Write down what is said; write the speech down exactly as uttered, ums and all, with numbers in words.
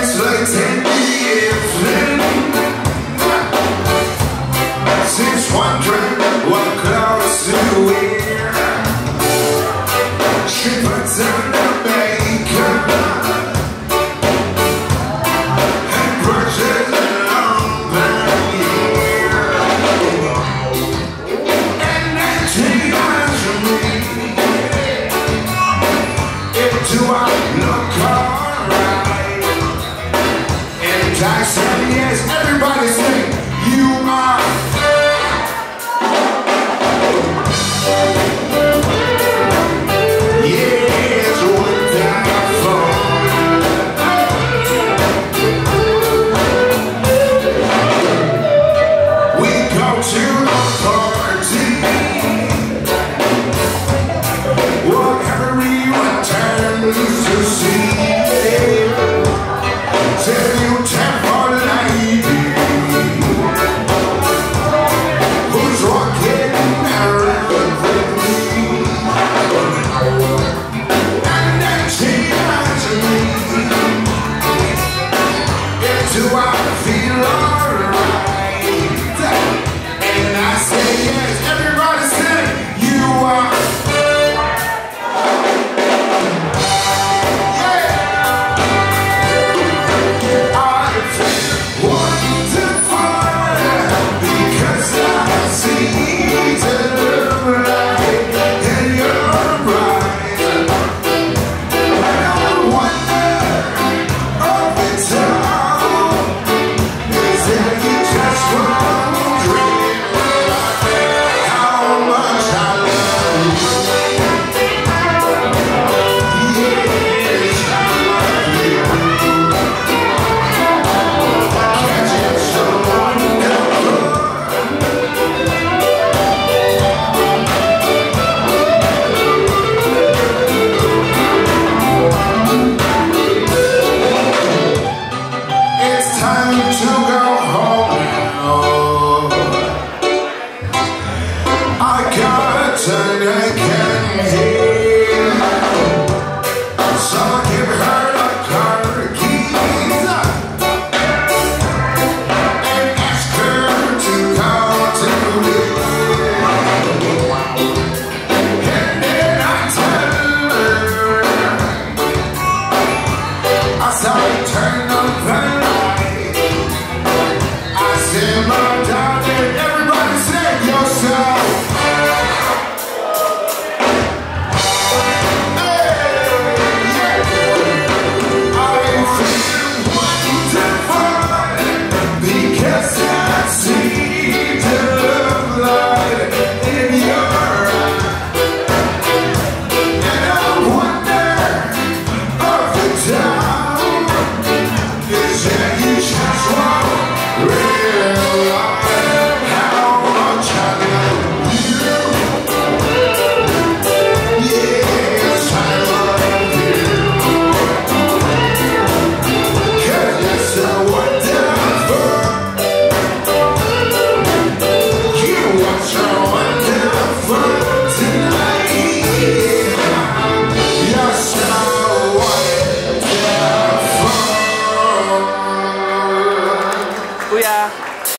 it's late in the evening. She's wondering what clothes to wear. She puts on the makeup and brushes along the hair, and then she asks me, if do I look alright? And I said yes. Everybody sing, you are. Do I feel alright? And I say yes. Everybody say you are. Yeah. I feel wonderful because I see the light in your eyes. I don't wonder of it's all. And I can hear, so give her the car keys and ask her to come to me. And then I tell her, I saw her turn on the light. I said, my